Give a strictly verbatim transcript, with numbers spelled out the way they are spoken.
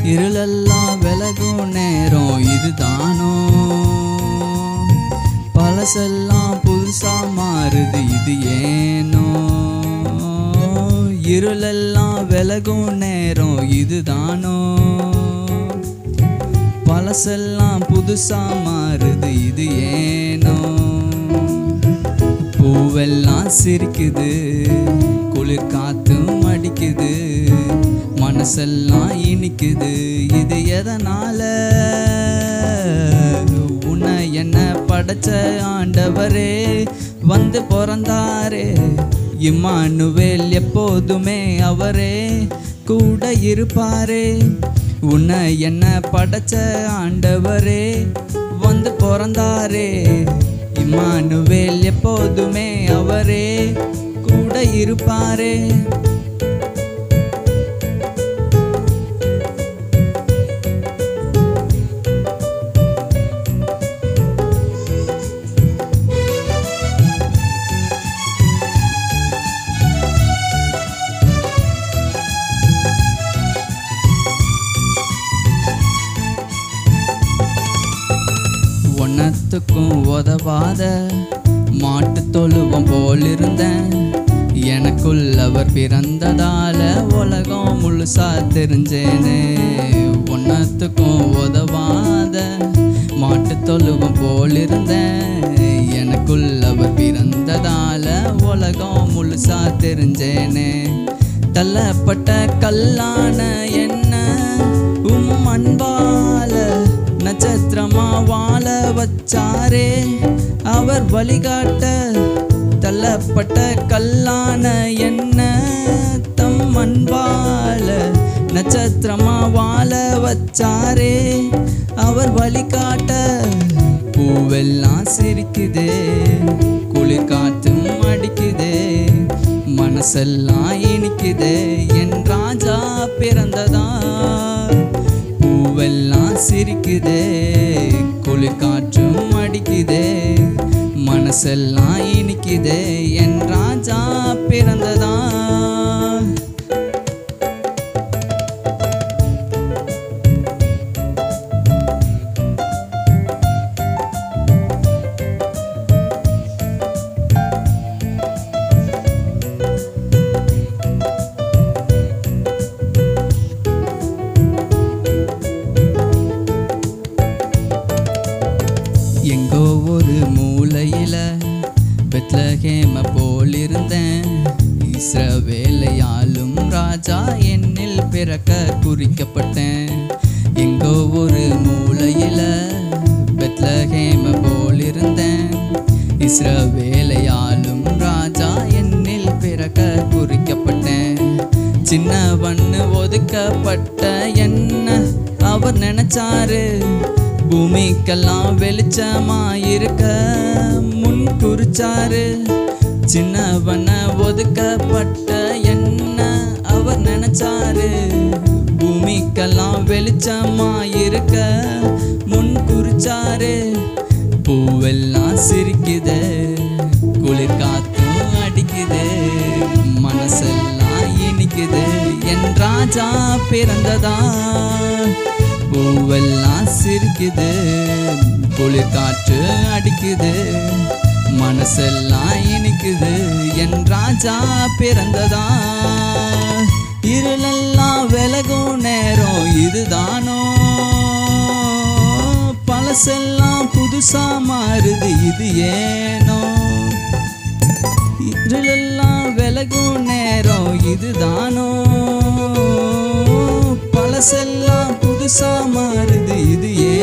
இருளெல்லாம் விலகும் நேரம் இதுதானோ, பழசெல்லாம் புதுசா மாறுது இது ஏனோ. இருளெல்லாம் விலகும் நேரம் இதுதானோ, பழசெல்லாம் புதுசா மாறுது இது ஏனோ. பூவெல்லாம் சிரிக்குது, குளிர் காத்தும் அடிக்குது, மனசெல்லாம் இனிக்குது இது எதனால. உன்னை என்ன படைச்ச ஆண்டவரே வந்து பிறந்தாரே, இம்மானுவேல் எப்போதுமே அவரே கூட இருப்பாரே. உன்னை என்ன படைச்ச ஆண்டவரே வந்து பிறந்தாரே, இம்மானுவேல் எப்போதுமே அவரே கூட இருப்பாரே. ஒன்னத்துக்கும் உதவாத மாட்டு தொழுவம் போல் இருந்தேன், எனக்குள் அவர் பிறந்ததால உலகம் முழுசா தெரிஞ்சேனே. ஒன்னத்துக்கும் உதவாத மாட்டு தொழுவம் போல் இருந்தேன், எனக்குள் அவர் பிறந்ததால உலகம் முழுசா தெரிஞ்சேனே. தள்ளப்பட்ட கல்லான என்ன உம் அன்பால நட்சத்திரமா வாழ வச்சாரே அவர் வழிகாட்ட. தள்ளப்பட்ட கல்லான என்ன தம் அன்பால நட்சத்திரமா வாழ வச்சாரே அவர் வழிகாட்ட. பூவெல்லாம் சிரிக்குதே, குளிர் காத்தும் அடிக்குதே, மனசெல்லாம் இனிக்குதே என் ராஜா பிறந்ததா. பூவெல்லாம் சிரிக்குதே, குளிர் காற்றும் அடிக்குதே, மனசெல்லாம் இனிக்குதே என் ராஜா பிறந்ததா. எங்கோ ஒரு மூலையில பெத்லகேம போல் இருந்தேன், இஸ்ரவேலையாளும் ராஜா என்னில் பிறக்க குறிக்கப்பட்டேன். எங்கோ ஒரு மூலையில பெத்லகேம போல் இருந்தேன், இஸ்ரவேலையாளும் ராஜா என்னில் பிறக்க குறிக்கப்பட்டேன். சின்னவன்னு ஒதுக்கப்பட்ட என்ன அவர் நினைச்சாரு, பூமிக்கெல்லாம் வெளிச்சமாயிருக்க முன் குறிச்சாரு. சின்னவன ஒதுக்கப்பட்ட என்ன அவர் நினைச்சாரு, பூமிக்கெல்லாம் வெளிச்சமாயிருக்க முன் குறிச்சாரு. பூவெல்லாம் சிரிக்குது, குளிர் காத்தும் அடிக்குது, மனசெல்லாம் இனிக்குது என் ராஜா பிறந்ததா. பூவெல்லாம் சிரிக்குது, குளிர் காற்று அடிக்குது, மனசெல்லாம் இனிக்குது என் ராஜா பிறந்ததா. இருளெல்லாம் விலகும் நேரம் இதுதானோ, பழசெல்லாம் புதுசா மாறுது இது ஏனோ. இருளெல்லாம் விலகும் நேரம் இதுதானோ, பழசெல்லாம் புதுசா மாறுது இது ஏனோ.